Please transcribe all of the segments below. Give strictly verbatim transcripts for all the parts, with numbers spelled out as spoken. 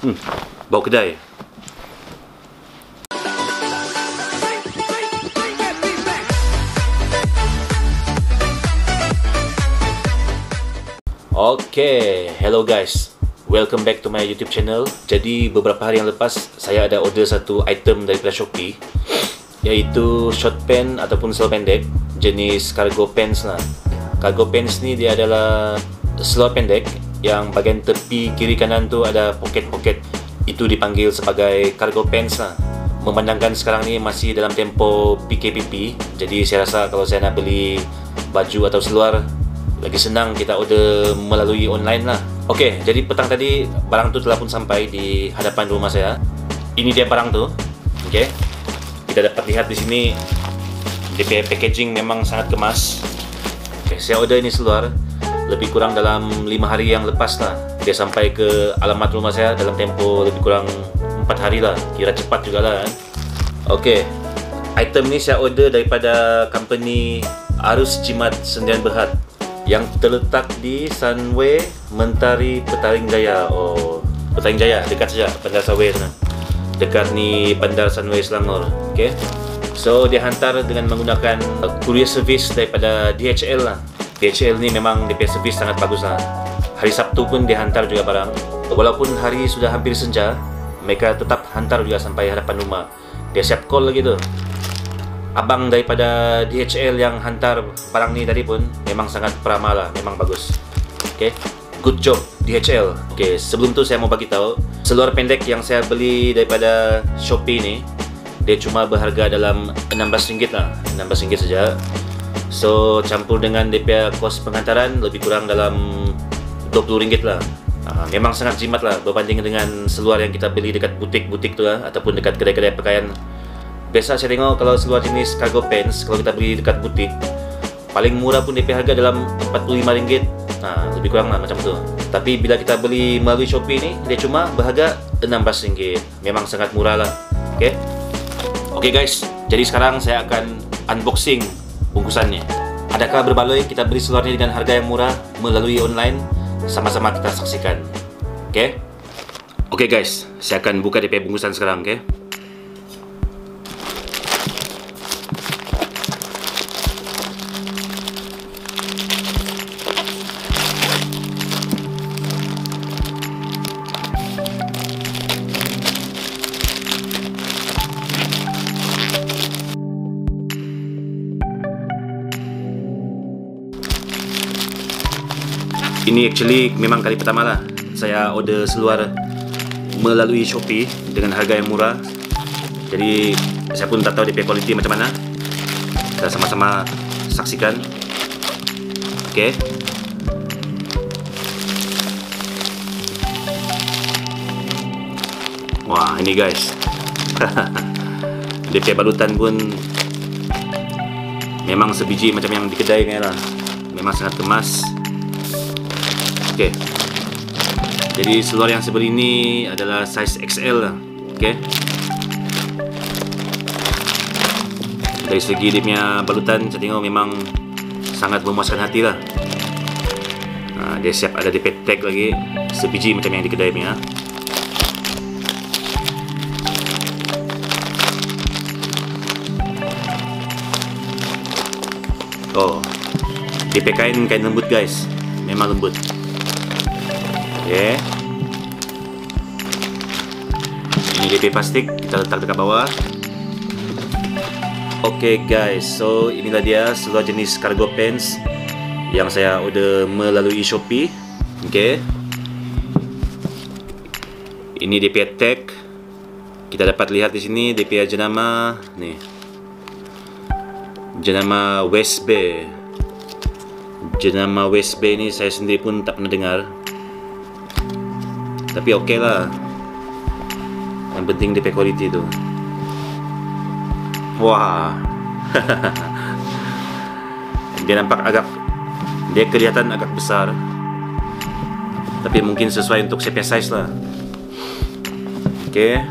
Hmm, bau kedai. Okay, hello guys, welcome back to my YouTube channel. Jadi beberapa hari yang lepas saya ada order satu item daripada Shopee, iaitu short pant ataupun seluar pendek jenis cargo pants lah. Cargo pants ni dia adalah seluar pendek yang bahagian tepi kiri kanan tu ada poket-poket. Itu dipanggil sebagai cargo pants lah. Memandangkan sekarang ni masih dalam tempoh P K P P, jadi saya rasa kalau saya nak beli baju atau seluar, lagi senang kita order melalui online lah. Okey, jadi petang tadi barang tu telah pun sampai di hadapan rumah saya. Ini dia barang tu. Okey. Kita dapat lihat di sini D P packaging memang sangat kemas. Okey, saya order ini seluar lebih kurang dalam lima hari yang lepas lah. Dia sampai ke alamat rumah saya dalam tempoh lebih kurang empat hari lah. Kira cepat jugalah kan. Okey. Item ni saya order daripada company Arus Jimat Sdn Bhd yang terletak di Sunway Mentari Petaling Jaya. Oh, Petaling Jaya dekat saja Bandar Sunway sana. Dekat ni Bandar Sunway Selangor. Okey. So dia hantar dengan menggunakan uh, courier service daripada D H L lah. D H L ni memang D P service sangat bagus lah. Hari Sabtu pun dia hantar juga barang. Walaupun hari sudah hampir senja, mereka tetap hantar juga sampai hadapan rumah. Dia siap call lagi tu. Abang daripada D H L yang hantar barang ni tadi pun memang sangat prama lah, memang bagus. Okay, good job D H L. Okay, sebelum tu saya mau bagi tahu, seluar pendek yang saya beli daripada Shopee ni, dia cuma berharga dalam enam belas ringgit lah, enam belas ringgit saja. So campur dengan D P kos penghantaran lebih kurang dalam dua puluh ringgit lah. Ha, memang sangat jimat lah berbanding dengan seluar yang kita beli dekat butik-butik tu lah, ataupun dekat kedai-kedai pakaian. Biasa saya tengok kalau seluar jenis cargo pants, kalau kita beli dekat butik, paling murah pun D P harga dalam empat puluh lima ringgit. Nah, lebih kurang lah macam tu. Tapi bila kita beli melalui Shopee ni, dia cuma berharga enam belas ringgit. Memang sangat murah lah. Okay. Okay guys, jadi sekarang saya akan unboxing bungkusannya. Adakah berbaloi kita beli seluar ni dengan harga yang murah melalui online? Sama-sama kita saksikan. Okay. Okay guys, saya akan buka D P bungkusan sekarang. Okay. Ini actually memang kali pertama lah saya order seluar melalui Shopee dengan harga yang murah. Jadi saya pun tak tahu D P quality macam mana. Kita sama-sama saksikan. Okay. Wah, ini guys. D P balutan pun memang sebiji macam yang di kedai ni lah. Memang sangat kemas. Okay. Jadi seluar yang saya beli ini adalah size X L lah. Okay. Dari segi dia punya balutan, saya tengok memang sangat memuaskan hati lah. Nah, dia siap ada D P tag lagi, sebiji macam yang di kedai punya. Oh, D P kain kain lembut guys, memang lembut. Okay. Ini D P plastik, kita letak dekat bawah. Okay guys, so inilah dia seluar jenis cargo pants yang saya order melalui Shopee. Okay. Ini D P tag. Kita dapat lihat di sini D P jenama nih. Jenama West Bay. Jenama West Bay ni saya sendiri pun tak pernah dengar. Tapi okey lah. Yang penting D P quality tu. Wah. Dia nampak agak, dia kelihatan agak besar. Tapi mungkin sesuai untuk saya punya size lah. Okey.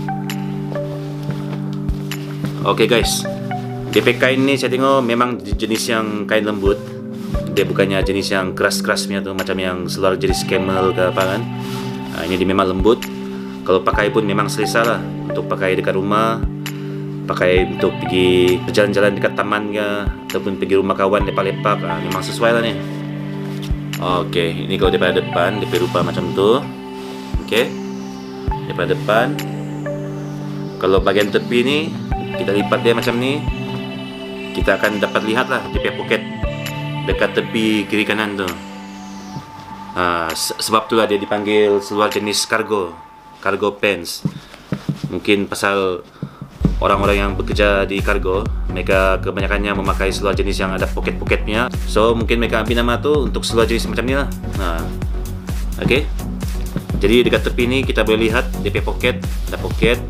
Okey guys. D P kain ni saya tengok memang jenis yang kain lembut. Dia bukannya jenis yang keras-keras punya tu, macam yang seluar jenis camel ke apa kan. Nah, ini dia memang lembut. Kalau pakai pun memang selesa lah, untuk pakai dekat rumah, pakai untuk pergi berjalan-jalan dekat taman ke, ataupun pergi rumah kawan lepak-lepak, ah, memang sesuai lah ni. Okey, ini kalau daripada depan, dia rupa macam tu. Okey, daripada depan. Kalau bahagian tepi ni, kita lipat dia macam ni, kita akan dapat lihat lah dia punya poket dekat tepi kiri kanan tu. Ah, sebab tu lah dia dipanggil seluar jenis cargo, cargo pants. Mungkin pasal orang-orang yang bekerja di kargo, mereka kebanyakannya memakai seluar jenis yang ada poket-poketnya. So mungkin mereka ambil nama tu untuk seluar jenis macam ni lah. Nah, okey. Jadi dekat tepi ni kita boleh lihat dia punya poket, ada poket.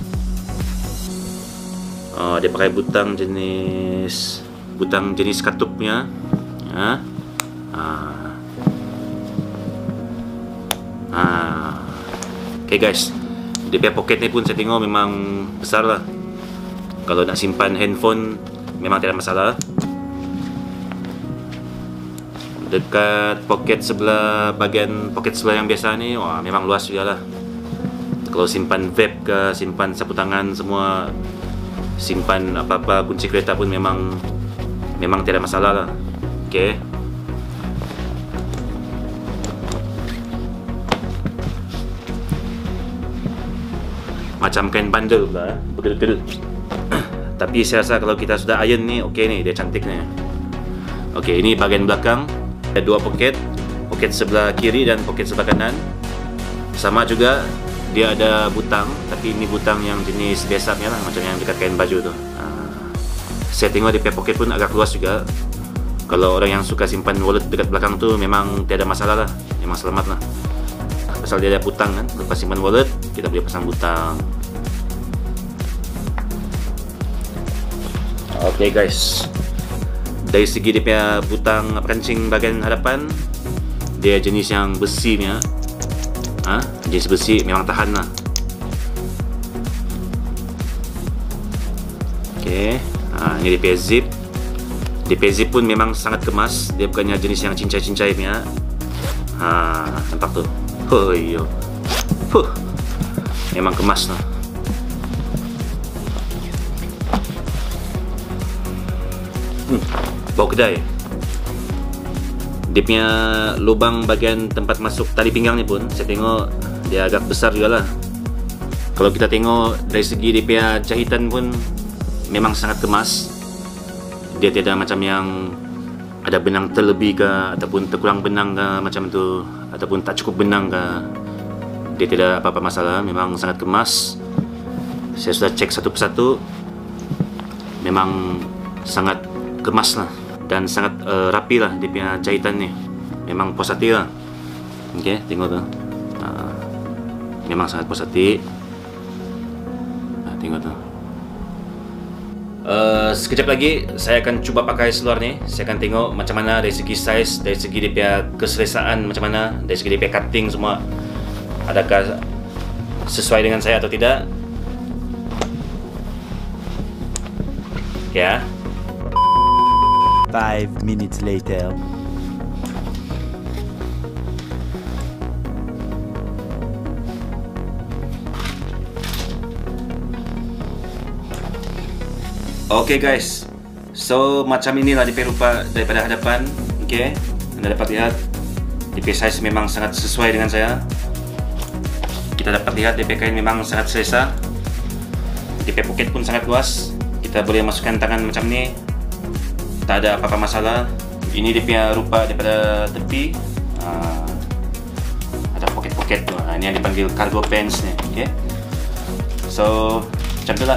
Oh, dia pakai butang jenis butang jenis katupnya. Ha? Ah. Ah. Okey guys. Dia punya poket ni pun saya tengok memang besar lah. Kalau nak simpan handphone memang tidak masalah. Dekat poket sebelah, bahagian poket sebelah yang biasa ni, wah memang luas juga lah. Kalau simpan vape ke, simpan sapu tangan semua, simpan apa-apa kunci kereta pun memang memang tidak masalah lah. Okey. Macam kain bundle pula, berkedut-kedut. Tapi saya rasa kalau kita sudah iron ni, okey ni, dia cantik ni. Okey, ini bahagian belakang. Ada dua poket, poket sebelah kiri dan poket sebelah kanan. Sama juga, dia ada butang, tapi ini butang yang jenis biasa punya lah, macam yang dekat kain baju tu. Ha. Saya tengok dia punya poket pun agak luas juga. Kalau orang yang suka simpan wallet dekat belakang tu, memang tiada masalah lah, memang selamat lah. Pasal dia ada butang kan, lepas simpan wallet, kita boleh pasang butang. Okey guys, dari segi dia punya butang kancing bahagian hadapan, dia jenis yang besi punya. Ha? Jenis besi memang tahan lah. Okey, ha, ini dia punya zip. Dia punya zip pun memang sangat kemas. Dia bukannya jenis yang cincai-cincai punya. Ha, nampak tu. Oh iyo. Huh. Memang kemas lah. Hmm, bau kedai. Dia punya lubang bahagian tempat masuk tali pinggang ni pun saya tengok dia agak besar juga lah. Kalau kita tengok dari segi dia punya jahitan pun memang sangat kemas. Dia tidak macam yang ada benang terlebih ke, ataupun terkurang benang ke macam tu, ataupun tak cukup benang ke. Dia tidak apa-apa masalah, memang sangat kemas. Saya sudah cek satu persatu, memang sangat kemas lah, dan sangat uh, rapi lah dia punya jahitan ni. Memang puas hati lah. Okey, tengok tu. Uh, memang sangat puas hati. Uh, tengok tu. Uh, sekejap lagi saya akan cuba pakai seluar ni. Saya akan tengok macam mana dari segi size, dari segi dia punya keselesaan macam mana, dari segi dia punya cutting semua, adakah sesuai dengan saya atau tidak. Ya. Five minutes later. Okay guys, so macam inilah D P rupa daripada hadapan. Okay, anda dapat lihat D P size memang sangat sesuai dengan saya. Kita dapat lihat D P kain memang sangat selesa. D P poket pun sangat luas. Kita boleh masukkan tangan macam ni, tak ada apa-apa masalah. Ini dia punya rupa daripada tepi. uh, Ada poket-poket tu. uh, Ini yang dipanggil cargo pants ni. Okay, so macam tu lah.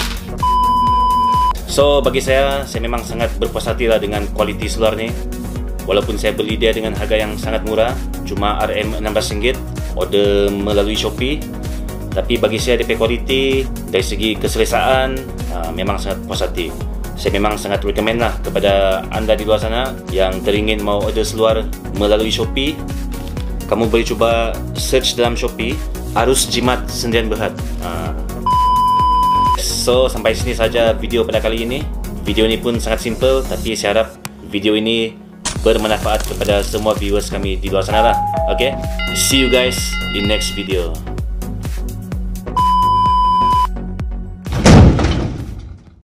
So bagi saya, saya memang sangat berpuas hati lah dengan kualiti seluar ni. Walaupun saya beli dia dengan harga yang sangat murah, cuma R M enam belas ringgit, order melalui Shopee. Tapi bagi saya D P kualiti, dari segi keselesaan, uh, memang sangat puas hati. Saya memang sangat recommend lah kepada anda di luar sana yang teringin mau order seluar melalui Shopee. Kamu boleh cuba search dalam Shopee, Arus Jimat Sendirian Berhad. uh, So sampai sini saja video pada kali ini. Video ini pun sangat simple, tapi saya harap video ini bermanfaat kepada semua viewers kami di luar sana lah. Okay, see you guys in next video.